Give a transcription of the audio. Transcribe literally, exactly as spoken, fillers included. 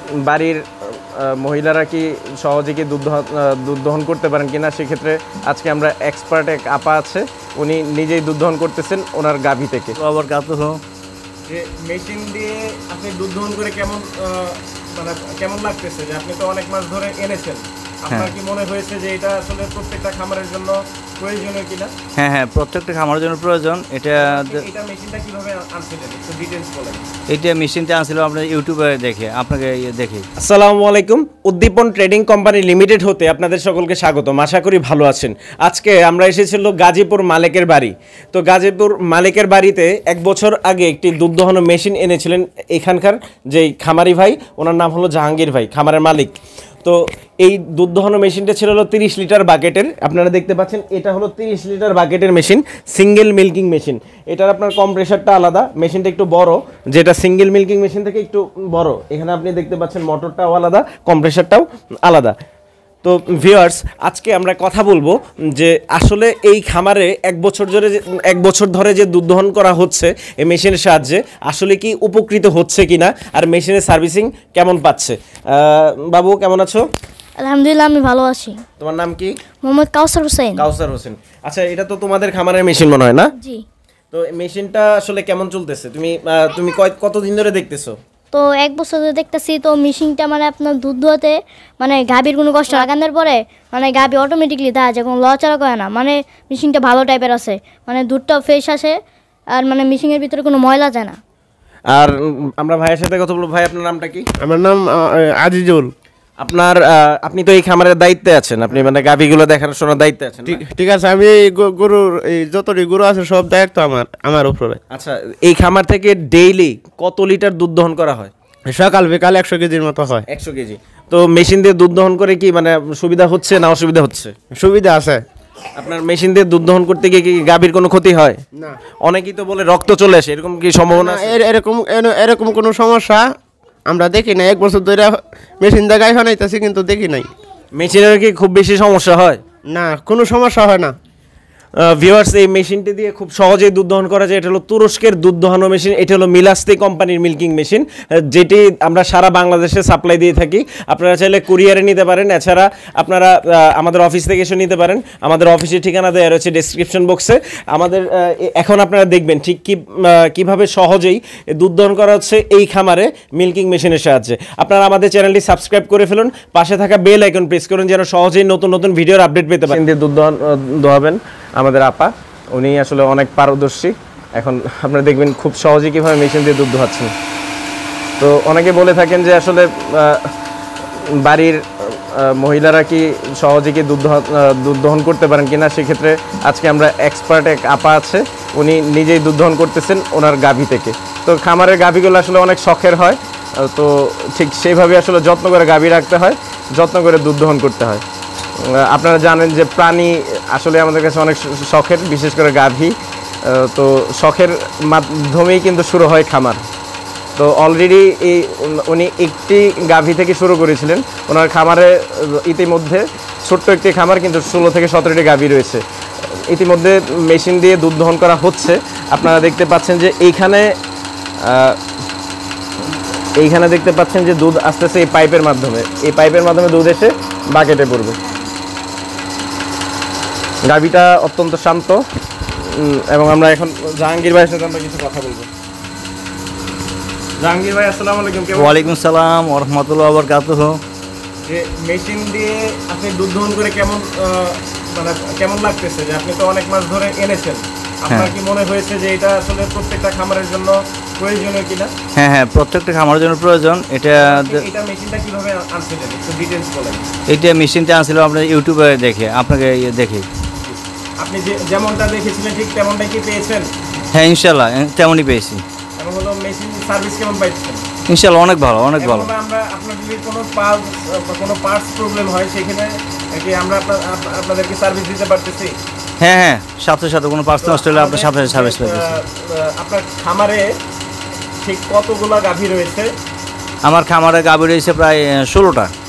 বাড়ির মহিলারা কি সহজে কি দুধ দুধ দহন করতে পারেন কিনা, সেক্ষেত্রে আজকে আমরা এক্সপার্ট এক আপা আছে, উনি নিজেই দুধ দহন করতেছেন ওনার গাভী থেকে। আবার কাতো যে মেশিন দিয়ে আপনি দুধ দহন করে কেমন মানে কেমন লাগতেছে, যে আপনি তো অনেক মাস ধরে এনেছেন, আপনার কি মনে হয়েছে যে এটা আসলে প্রত্যেকটা খামারের জন্য প্রয়োজনীয় কিনা? হ্যাঁ হ্যাঁ প্রত্যেকটা খামারের জন্য প্রয়োজন। এটা এটা মেশিনটা কিভাবে আনছিলেন একটু ডিটেইলস বলেন। এটা মেশিনটা আনছিল আপনার ইউটিউবে দেখে, আপনাকে দেখে। আসসালামু আলাইকুম, উদ্দীপন ট্রেডিং কোম্পানি লিমিটেড হতে আপনাদের সকলকে স্বাগতম। আশা করি ভালো আছেন। আজকে আমরা এসেছিল গাজীপুর মালিকের বাড়ি। তো গাজীপুর মালিকের বাড়িতে এক বছর আগে একটি দুধ দহন মেশিন এনেছিলেন এখানকার যেই খামারি ভাই, ওনার নাম হলো জাহাঙ্গীর ভাই, খামারের মালিক। তো এই দুধ দহন মেশিনটা ছিল হলো তিরিশ লিটার বাকেটের, আপনারা দেখতে পাচ্ছেন এটা হলো তিরিশ লিটার বাকেটের মেশিন, সিঙ্গেল মিল্কিং মেশিন। এটার আপনার কম্প্রেসারটা আলাদা, মেশিনটা একটু বড়, যেটা সিঙ্গেল মিল্কিং মেশিন থেকে একটু বড়। এখানে আপনি দেখতে পাচ্ছেন মোটরটাও আলাদা, কম্প্রেসারটাও আলাদা। তো ভিউয়ার্স, আজকে আমরা কথা বলবো যে আসলে এই খামারে এক বছর ধরে এক বছর ধরে যে দুধ দহন করা হচ্ছে এই মেশিনের সাহায্যে আসলে কি উপকৃত হচ্ছে কিনা, আর মেশিনের সার্ভিসিং কেমন পাচ্ছে। বাবু কেমন আছো? আলহামদুলিল্লাহ, আমি ভালো আছি। তোমার নাম কি? মোহাম্মদ কাউসার হোসেন। কাউসার হোসেন, আচ্ছা এটা তো তোমাদের খামারের মেশিন মনে হয় না? জি। তো মেশিনটা আসলে কেমন চলতেছে? তুমি তুমি কতদিন ধরে দেখতেছো? তো এক বছর ধরে দেখতেছি। তো মেশিনটা মানে আপনার দুধ দোয়াতে মানে গাভীর কোনো কষ্ট লাগানোর পরে মানে গাভী অটোমেটিকলি দেয় যে কোনো লড়াচড়া করে না, মানে মেশিনটা ভালো টাইপের আছে, মানে দুধটা ফ্রেশ আসে, আর মানে মেশিনের ভিতরে কোনো ময়লা যায় না। আর আমরা ভাইয়ের সাথে কথা বলবো। ভাই আপনার নামটা কি? আমার নাম আজিজুল। আপনার আপনি তো এই খামারের দায়িত্বে আছেন, আপনি মানে গাভীগুলো দেখাশোনার দায়িত্বে আছেন। ঠিক আছে, আমি এই গরুর এই যতটি গরু আছে সব দায়িত্ব আমার আমার উপরে। আচ্ছা, এই খামার থেকে ডেইলি কত লিটার দুধ দহন করা হয়? সকাল বিকাল একশো কেজির মতো হয়। একশো কেজি। তো মেশিন দিয়ে দুধ দহন করে কি মানে সুবিধা হচ্ছে না অসুবিধা হচ্ছে? সুবিধা আছে। আপনার মেশিন দিয়ে দুধ দহন করতে গিয়ে কি গাভীর কোনো ক্ষতি হয়? না। অনেকেই তো বলে রক্ত চলে আসে, এরকম কি সম্ভাবনা আছে? এরকম এরকম কোনো সমস্যা আমরা দেখি না। এক বছর ধরে মেশিন দেখাই বানাইতেছি কিন্তু দেখি নাই। মেশিনের কি খুব বেশি সমস্যা হয়? না, কোনো সমস্যা হয় না। ভিউয়ার্স, এই মেশিনটি দিয়ে খুব সহজেই দুধ দহন করা যায়। এটা হলো তুরস্কের দুধ দহনো মেশিন। এটা হলো মিলাস্তি কোম্পানির মিল্কিং মেশিন, যেটি আমরা সারা বাংলাদেশে সাপ্লাই দিয়ে থাকি। আপনারা চাইলে কুরিয়ারে নিতে পারেন, এছাড়া আপনারা আমাদের অফিস থেকে এসে নিতে পারেন। আমাদের অফিসের ঠিকানা দেওয়া রয়েছে ডেসক্রিপশন বক্সে। আমাদের এখন আপনারা দেখবেন ঠিক কী কীভাবে সহজেই দুধ দহন করা হচ্ছে এই খামারে মিল্কিং মেশিনের সাহায্যে। আপনারা আমাদের চ্যানেলটি সাবস্ক্রাইব করে ফেলুন, পাশে থাকা বেল আইকন প্রেস করুন যেন সহজেই নতুন নতুন ভিডিওর আপডেট পেতে পারেন। দুধ দহন দোয়াবেন আমাদের আপা, উনি আসলে অনেক পারদর্শী। এখন আপনারা দেখবেন খুব সহজেই কীভাবে মেশিন দিয়ে দুধ দোহাচ্ছেন। তো অনেকে বলে থাকেন যে আসলে বাড়ির মহিলারা কি সহজে কি দুধ দুধ দহন করতে পারেন কিনা, সেক্ষেত্রে আজকে আমরা এক্সপার্ট এক আপা আছে, উনি নিজেই দুধ দহন করতেছেন ওনার গাভী থেকে। তো খামারের গাভীগুলো আসলে অনেক শখের হয়, তো ঠিক সেইভাবে আসলে যত্ন করে গাভী রাখতে হয়, যত্ন করে দুধ দহন করতে হয়। আপনারা জানেন যে প্রাণী আসলে আমাদের কাছে অনেক শখের, বিশেষ করে গাভী। তো শখের মাধ্যমেই কিন্তু শুরু হয় খামার। তো অলরেডি এই উনি একটি গাভী থেকে শুরু করেছিলেন। ওনার খামারে ইতিমধ্যে ছোট্ট একটি খামার, কিন্তু ষোলো থেকে সতেরোটি গাভী রয়েছে। ইতিমধ্যে মেশিন দিয়ে দুধ দহন করা হচ্ছে। আপনারা দেখতে পাচ্ছেন যে এইখানে এইখানে দেখতে পাচ্ছেন যে দুধ আসতেছে এই পাইপের মাধ্যমে। এই পাইপের মাধ্যমে দুধ এসে বাকেটে পড়বে। গাভীটা অত্যন্ত শান্ত, এবং আমরা এখন জাহাঙ্গীর ভাইয়ের সাথে আমরা কিছু কথা বলবো। জাহাঙ্গীর ভাই আসসালামু আলাইকুম। ওয়ালাইকুম আসসালাম ওয়া রাহমাতুল্লাহি ওয়া বারাকাতুহু। যে মেশিন দিয়ে আপনি দুধ দহন করে কেমন মানে কেমন লাগতেছে, যে আপনি তো অনেক মাস ধরে এনেছেন, আপনার কি মনে হয়েছে যে এটা আসলে প্রত্যেকটা খামারের জন্য প্রয়োজনীয় কিনা? হ্যাঁ হ্যাঁ প্রত্যেকটা খামারের জন্য প্রয়োজন। এটা এটা মেশিনটা কিভাবে আনছিলেন একটু ডিটেইলস বলেন। এটা মেশিনটা আনছিল আপনার ইউটিউবে দেখে, আপনাকে দেখে। আপনি যে যেমনটা দেখেছিলেন ঠিক তেমনটাই কি পেয়েছেন? হ্যাঁ ইনশাআল্লাহ তেমনই পেয়েছি। এবং হলো মেশিন সার্ভিস কেমন পাইছেন? ইনশাআল্লাহ অনেক ভালো, অনেক ভালো। আমরা আপনার যদি কোনো পার্টস কোনো পার্টস প্রবলেম হয় সেখানে কি আমরা আপনাদেরকে সার্ভিস দিতে পারতেছি? হ্যাঁ হ্যাঁ সাথে সাথে কোনো পার্টস নষ্ট হলে আপনার সাথে সার্ভিস পাচ্ছেন। আপনার খামারে ঠিক কতগুলো গাভী রয়েছে? আমার খামারে গাভী রয়েছে প্রায় ষোলোটা।